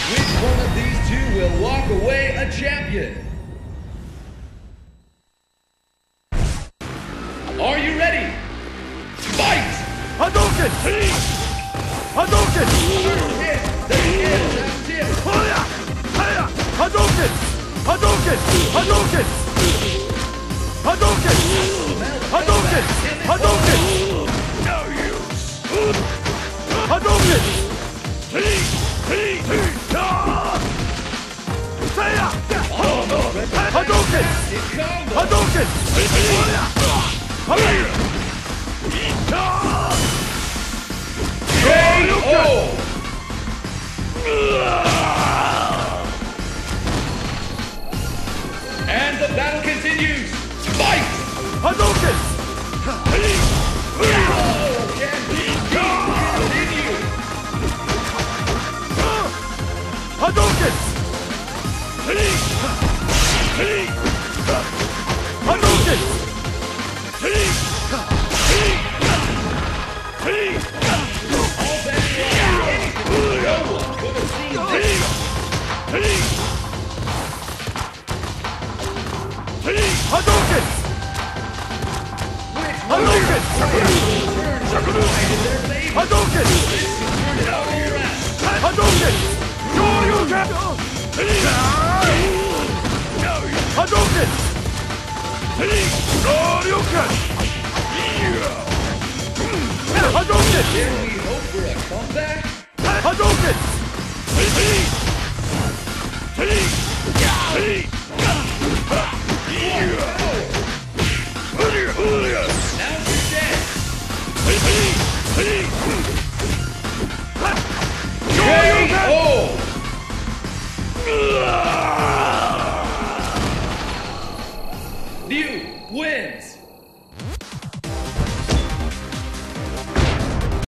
Which one of these two will walk away a champion? Are you ready? Fight! Hadouken! Hadouken! First hit, the scales have tipped. Hadouken! Hadouken! Hadouken! Hadouken! Hadouken! Hadouken! No use! Hadouken! Hadouken! Hadouken! KO! And the battle continues. Fight! Hadouken! Can these beats continue? Hadouken! Hadouken! All that anything. No one could have seen this. Hadouken! Which Hadouken! turns in their favor? Hadouken! This can turn it all around. Hadouken! Hadouken! Hadouken! Hadouken! Dare we hope for a comeback? Hadouken! Now's your chance. KO! Liu wins.